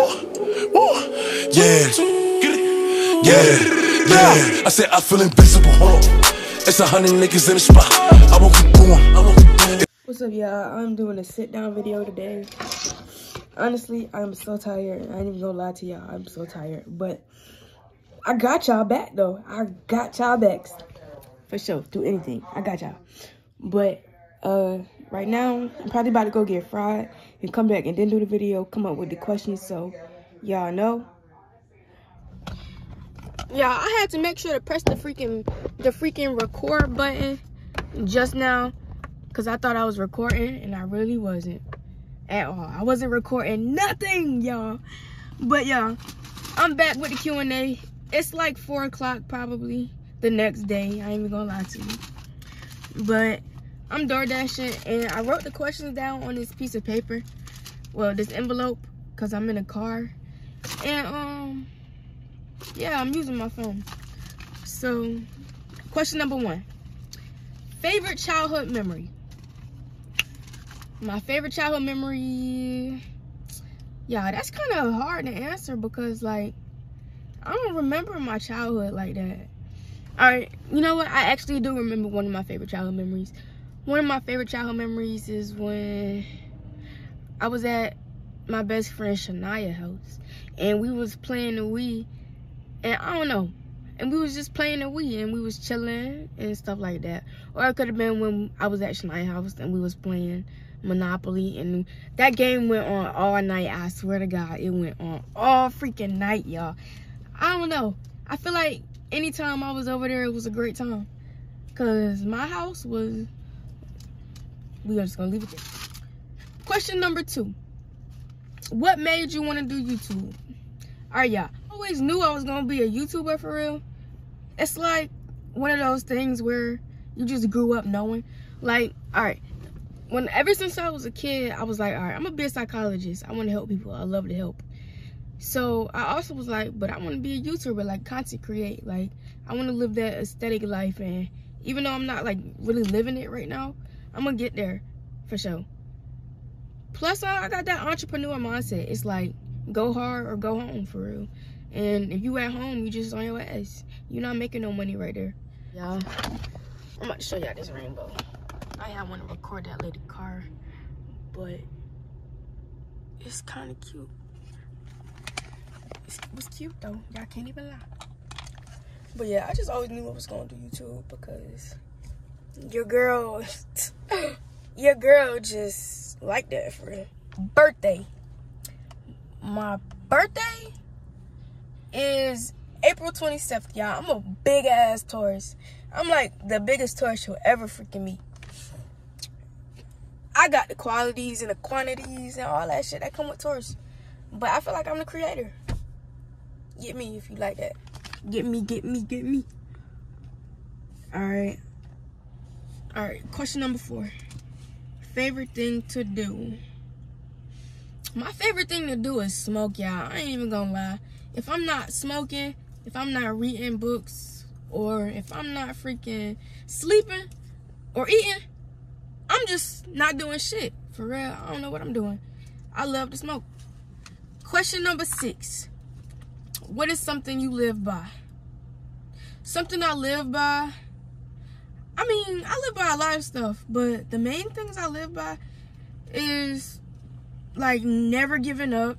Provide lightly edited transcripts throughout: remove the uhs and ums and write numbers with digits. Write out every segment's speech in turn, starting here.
Yeah, yeah. I said I feel invincible. It's 100 niggas in the spot. I won't keep going. What's up, y'all? I'm doing a sit-down video today. Honestly, I'm so tired. I ain't even gonna lie to y'all. I'm so tired. But I got y'all back, though. I got y'all back. For sure. Do anything. I got y'all. But right now, I'm probably about to go get fried and come back and then do the video, come up with the questions so y'all know. Yeah, I had to make sure to press the freaking record button just now because I thought I was recording and I really wasn't at all. I wasn't recording nothing, y'all. But yeah, I'm back with the Q&A. It's like 4 o'clock probably the next day. I ain't even gonna lie to you. But I'm door dashing and I wrote the questions down on this piece of paper. Well, this envelope, because I'm in a car. And yeah, I'm using my phone. So, question number 1. Favorite childhood memory. My favorite childhood memory, yeah, that's kind of hard to answer because, like, I don't remember my childhood like that. All right, you know what? I actually do remember one of my favorite childhood memories. One of my favorite childhood memories is when I was at my best friend Shania's house and we was playing the Wii, and I don't know, and we was just playing the Wii and we was chilling and stuff like that. Or it could have been when I was at Shania's house and we was playing Monopoly, and that game went on all night. I swear to God, it went on all freaking night, y'all. I don't know. I feel like anytime I was over there, it was a great time. Because my house was... We are just going to leave it there. Question number 2. What made you want to do YouTube? Alright, y'all. I always knew I was going to be a YouTuber for real. It's like one of those things where you just grew up knowing. Like, alright. Ever since I was a kid, I was like, alright, I'm going to be a psychologist. I want to help people. I love to help. So I also was like, but I want to be a YouTuber, like content create. Like, I want to live that aesthetic life. And even though I'm not like really living it right now, I'm going to get there for sure. Plus, I got that entrepreneur mindset. It's like, go hard or go home for real. And if you at home, you just on your ass. You're not making no money right there. Y'all, I'm about to show y'all this rainbow. I want to record that lady car, but it's kind of cute. It was cute though. Y'all can't even lie. But yeah, I just always knew I was going to do YouTube because your girl just like that for real. Birthday. My birthday is April 27th, y'all. I'm a big ass Taurus. I'm like the biggest Taurus you'll ever freaking meet. I got the qualities and the quantities and all that shit that come with Taurus. But I feel like I'm the creator. Get me if you like that. Get me, get me, get me. Alright. Alright, question number 4. Favorite thing to do. My favorite thing to do is smoke, y'all. I ain't even gonna lie. If I'm not smoking, if I'm not reading books, or if I'm not freaking sleeping or eating, I'm just not doing shit. For real, I don't know what I'm doing. I love to smoke. Question number 6. What is something you live by? Something I live by? I mean, I live by a lot of stuff, but the main things I live by is, like, never giving up.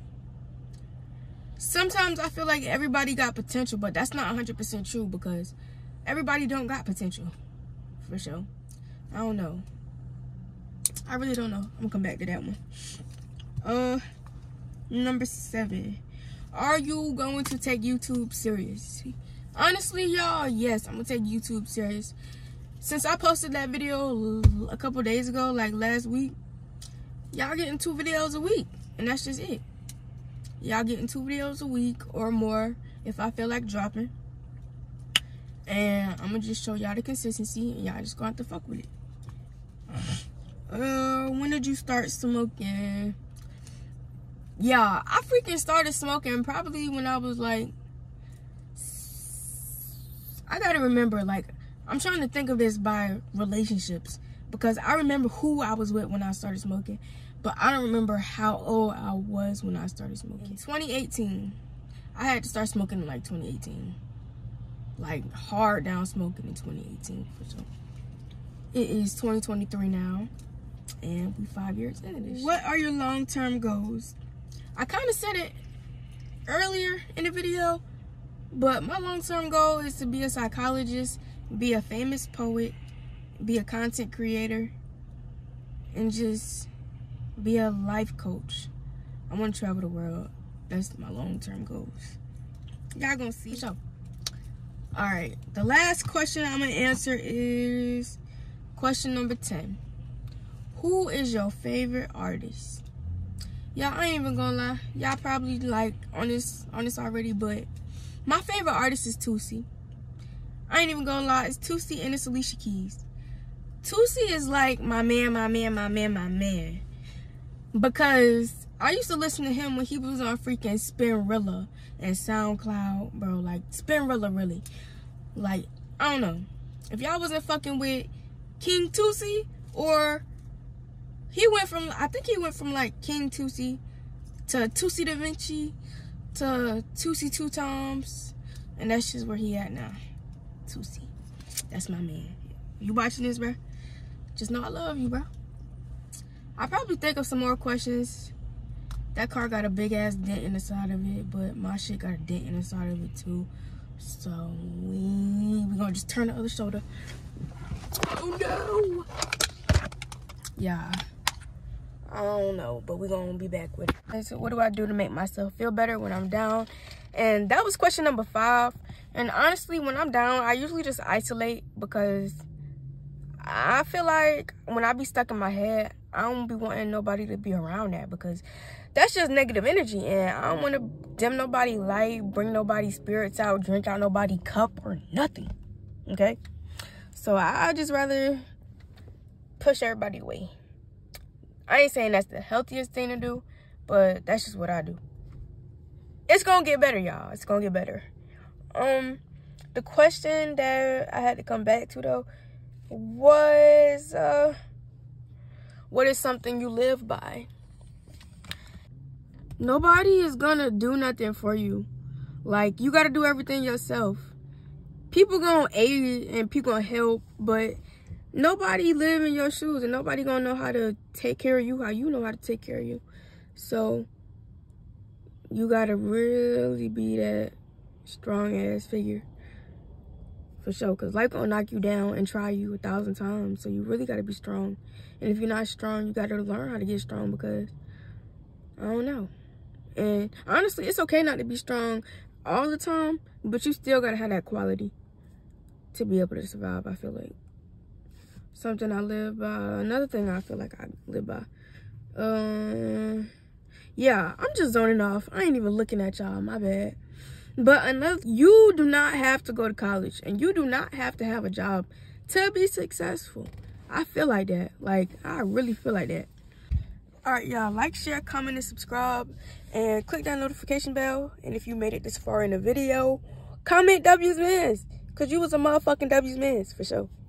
Sometimes I feel like everybody got potential, but that's not 100% true because everybody don't got potential. For sure. I don't know. I really don't know. I'm gonna come back to that one. Number 7. Are you going to take YouTube serious? Honestly, y'all, yes, I'm gonna take YouTube serious. Since I posted that video a couple days ago, like last week, y'all getting 2 videos a week, and that's just it. Y'all getting 2 videos a week or more if I feel like dropping. And I'm gonna just show y'all the consistency, and y'all just gonna have to fuck with it. When did you start smoking? Yeah, I freaking started smoking probably when I was like, I gotta remember, like, I'm trying to think of this by relationships because I remember who I was with when I started smoking. but I don't remember how old I was when I started smoking. 2018. I had to start smoking in like 2018. Like hard down smoking in 2018 for sure. It is 2023 now, and we 5 years into this. What are your long-term goals? I kind of said it earlier in the video, but my long-term goal is to be a psychologist, be a famous poet, be a content creator, and just be a life coach. I want to travel the world. That's my long-term goals. Y'all gonna see. So, all right, the last question I'm gonna answer is question number 10. Who is your favorite artist? Y'all, I ain't even gonna lie. Y'all probably like on this already, but my favorite artist is Toosii. I ain't even gonna lie. It's Toosii and it's Alicia Keys. Toosii is like my man. Because I used to listen to him when he was on freaking Spinrilla and SoundCloud, bro. Like, Spinrilla, really. Like, I don't know. If y'all wasn't fucking with King Toosii, or I think he went from like King Toosii to Toosii Da Vinci to Toosii Two Toms, and that's just where he at now. Toosii. That's my man. You watching this, bro? Just know I love you, bro. I'll probably think of some more questions. That car got a big ass dent in the side of it, but my shit got a dent in the side of it too. So we gonna just turn the other shoulder. Oh no! Yeah, I don't know, but we're gonna be back with it. Okay, so what do I do to make myself feel better when I'm down? And that was question number 5. And honestly, when I'm down, I usually just isolate, because I feel like when I be stuck in my head, I don't be wanting nobody to be around that, because that's just negative energy, and I don't want to dim nobody's light, bring nobody's spirits out, drink out nobody's cup or nothing, okay? So I just rather push everybody away. I ain't saying that's the healthiest thing to do, but that's just what I do. It's gonna get better, y'all. It's gonna get better. The question that I had to come back to, though, was what is something you live by? Nobody is gonna do nothing for you. Like, you gotta do everything yourself. People gonna aid and people gonna help, but nobody live in your shoes, and nobody gonna know how to take care of you how you know how to take care of you. So you gotta really be that strong ass figure, for sure, because life gonna knock you down and try you 1,000 times. So you really gotta be strong. And if you're not strong, you gotta learn how to get strong, because I don't know. And honestly, it's okay not to be strong all the time, but you still gotta have that quality to be able to survive, I feel like. Something I live by. Another thing I feel like I live by. Yeah, I'm just zoning off. I ain't even looking at y'all, my bad. But you do not have to go to college, and you do not have to have a job to be successful. I feel like that. Like, I really feel like that. All right, y'all, like, share, comment, and subscribe, and click that notification bell. And if you made it this far in the video, comment W's Mans, because you was a motherfucking W's Mans, for sure.